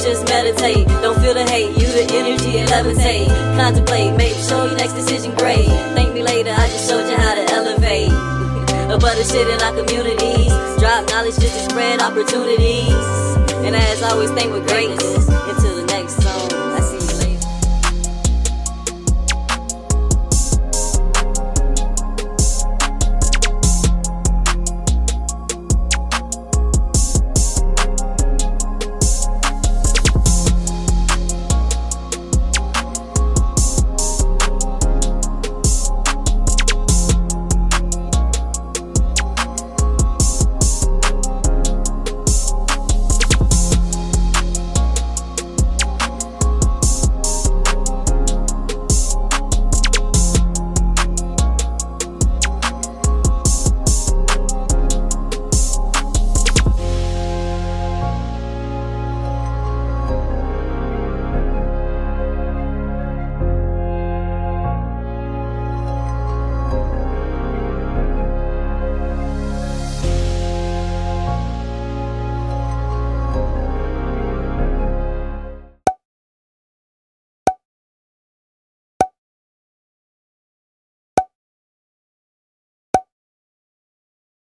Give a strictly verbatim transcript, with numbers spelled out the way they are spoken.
just meditate. Don't feel the hate, you the energy and levitate. Contemplate, make sure your next decision great. Thank me later, I just showed you how to elevate. About the shit in our communities. Drop knowledge just to spread opportunities. And as always, think with greatness. Until the next song.